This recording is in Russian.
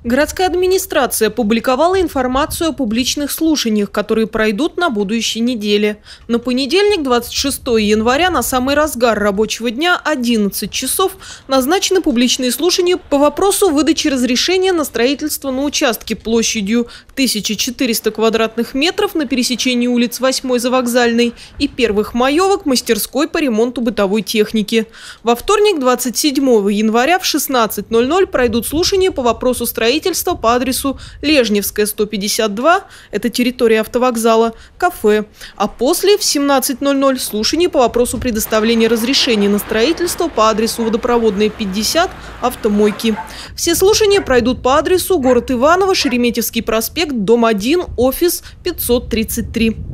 Городская администрация опубликовала информацию о публичных слушаниях, которые пройдут на будущей неделе. На понедельник, 26 января, на самый разгар рабочего дня, 11 часов, назначены публичные слушания по вопросу выдачи разрешения на строительство на участке площадью 1400 квадратных метров на пересечении улиц 8 Завокзальной и Первых Маевок мастерской по ремонту бытовой техники. Во вторник, 27 января в 16:00 пройдут слушания по вопросу строительства по адресу Лежневская, 152, это территория автовокзала, кафе. А после в 17:00 слушания по вопросу предоставления разрешения на строительство по адресу Водопроводная, 50, автомойки. Все слушания пройдут по адресу город Иваново, Шереметьевский проспект, дом 1, офис 533.